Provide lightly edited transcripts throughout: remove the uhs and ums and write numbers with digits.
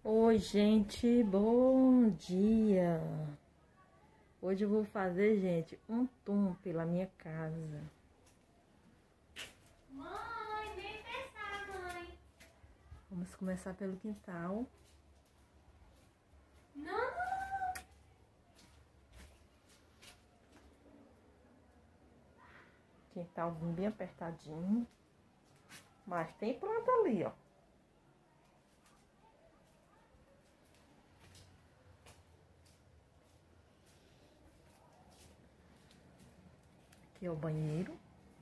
Oi, gente, bom dia. Hoje eu vou fazer, gente, um tour pela minha casa. Mãe, vem pensar, mãe. Vamos começar pelo quintal. Não. Quintalzinho bem apertadinho. Mas tem planta ali, ó. Aqui é o banheiro.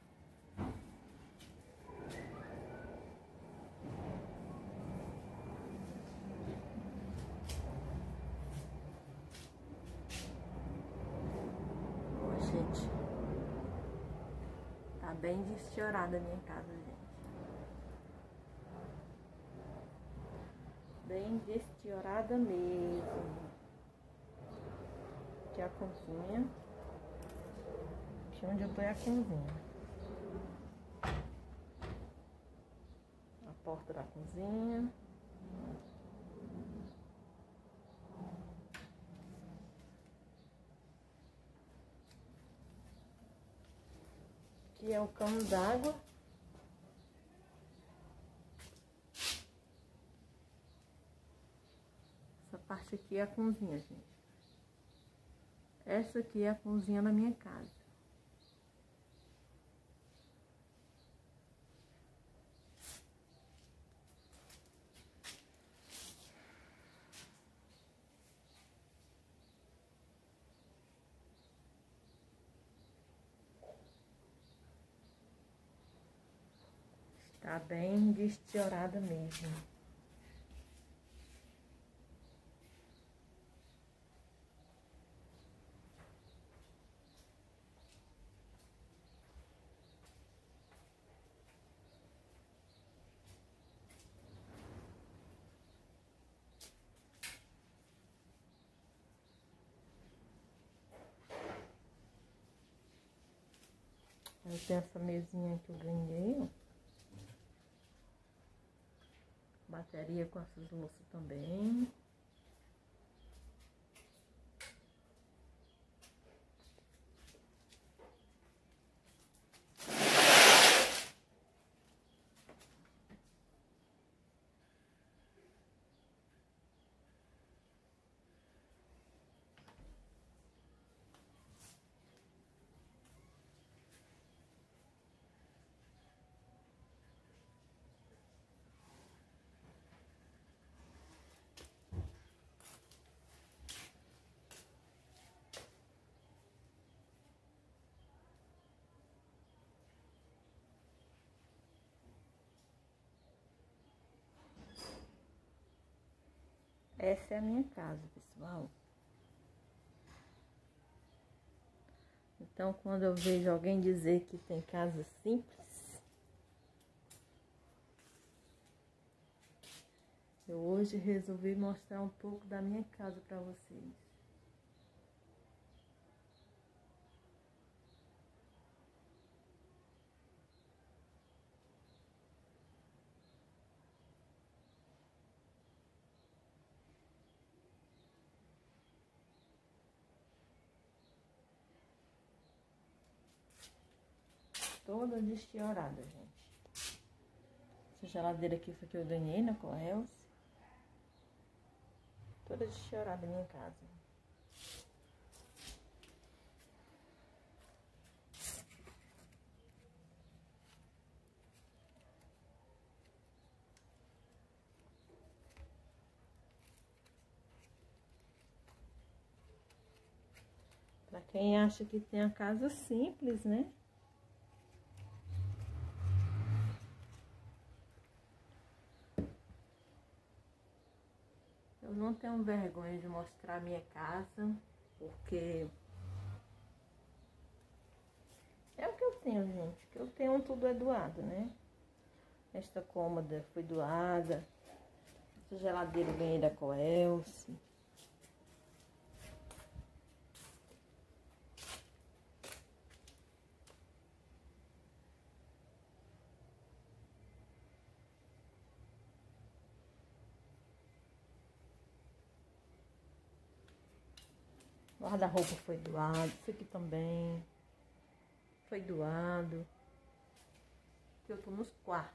Ó, gente. Tá bem desfiorada a minha casa, gente. Bem desfiorada mesmo. Aqui é a cozinha. Aqui onde eu tô é a cozinha. A porta da cozinha. Aqui é o cano d'água. Essa parte aqui é a cozinha, gente. Essa aqui é a cozinha da minha casa. Tá bem desfiorada mesmo. Eu tenho essa mesinha que eu ganhei, ó. Bateria com essas louças também. Essa é a minha casa, pessoal. Então, quando eu vejo alguém dizer que tem casa simples, eu hoje resolvi mostrar um pouco da minha casa para vocês. Toda desfiorada, gente. Essa geladeira aqui foi que eu ganhei na Coelce. Toda desfiorada na minha casa. Pra quem acha que tem a casa simples, né? Eu não tenho vergonha de mostrar a minha casa, porque é o que eu tenho, gente. O que eu tenho tudo é doado, né? Esta cômoda foi doada. Essa geladeira eu ganhei da Coelce. Guarda-roupa foi doado. Isso aqui também foi doado. Aqui eu tô nos quartos.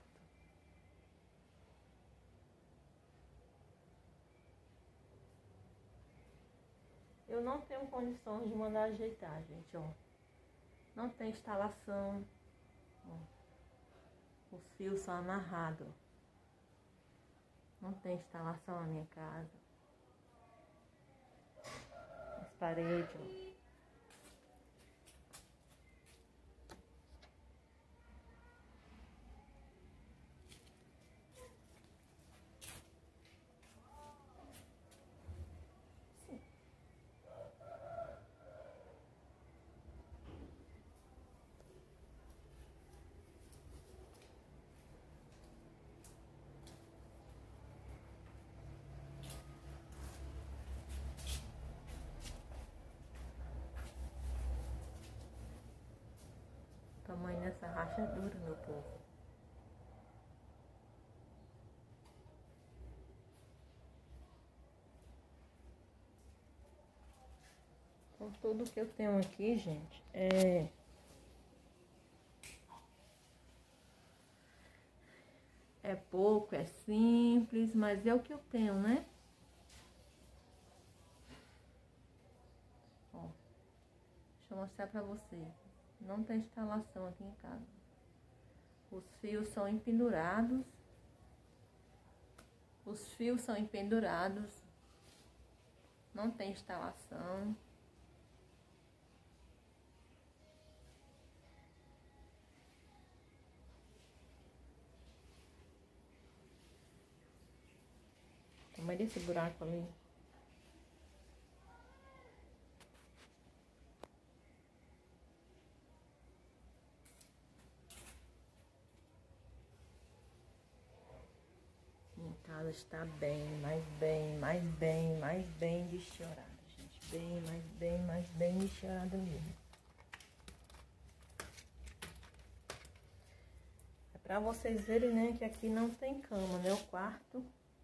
Eu não tenho condições de mandar ajeitar, gente, ó. Não tem instalação. Ó. Os fios são amarrados. Não tem instalação na minha casa. As paredes, ó. O tamanho dessa rachadura, meu povo. Então, tudo que eu tenho aqui, gente, é pouco, é simples, mas é o que eu tenho, né? Ó, deixa eu mostrar pra vocês. Não tem instalação aqui em casa. Os fios são empendurados. Os fios são empendurados. Não tem instalação. Tamanho desse buraco ali. Minha casa está bem, mais bem lixorada, gente. Mais bem lixorada mesmo. É pra vocês verem, né, que aqui não tem cama, né? O quarto.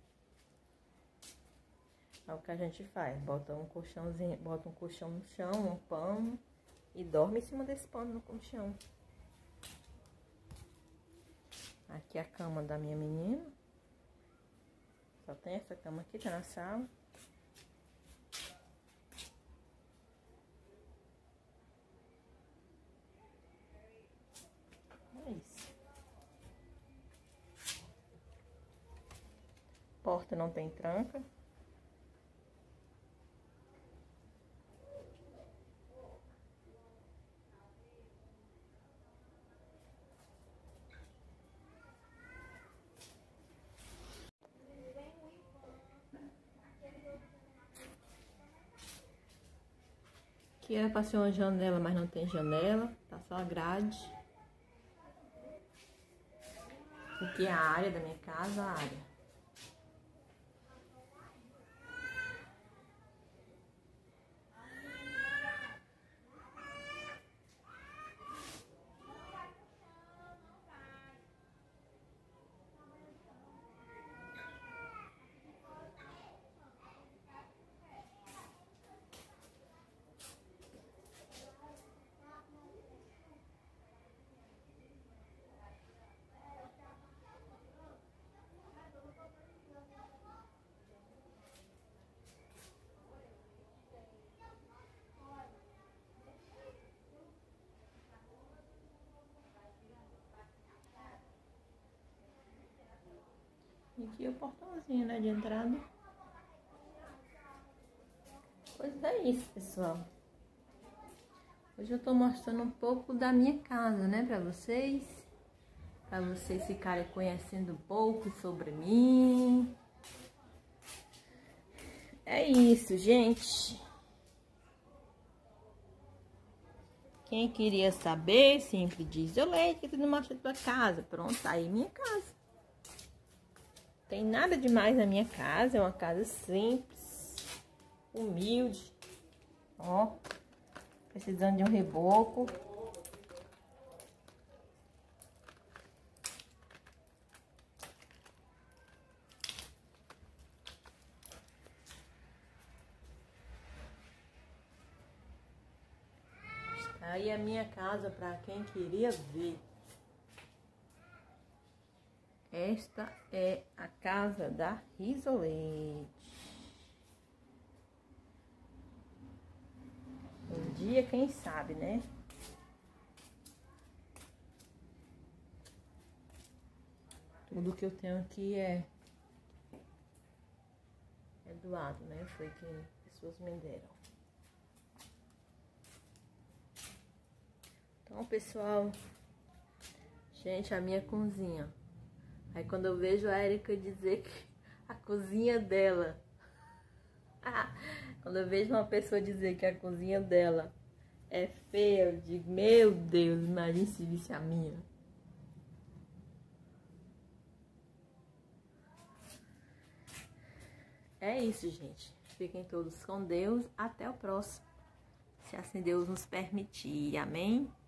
É o que a gente faz. Bota um colchãozinho, bota um colchão no chão, um pano e dorme em cima desse pano no colchão. Aqui é a cama da minha menina. Só tem essa cama aqui, tá na sala. É isso. Porta não tem tranca. Aqui era pra ser uma janela, mas não tem janela. Tá só a grade. Aqui é a área da minha casa, a área. E aqui é o portãozinho, né, de entrada. Pois é isso, pessoal. Hoje eu tô mostrando um pouco da minha casa, né, pra vocês ficarem conhecendo um pouco sobre mim. É isso, gente. Quem queria saber, sempre diz: eu leio que tu não mostra a tua casa. Pronto, tá aí minha casa. Tem nada demais na minha casa, é uma casa simples, humilde. Ó, precisando de um reboco. Aí a minha casa, para quem queria ver. Esta é a casa da Risolete. Um dia, quem sabe, né? Tudo que eu tenho aqui é doado, né? Foi que pessoas me deram. Então, pessoal, gente, a minha cozinha. Aí quando eu vejo a Erika dizer que a cozinha dela... quando eu vejo uma pessoa dizer que a cozinha dela é feia, eu digo, meu Deus, imagine se visse a minha. É isso, gente. Fiquem todos com Deus. Até o próximo. Se assim Deus nos permitir. Amém?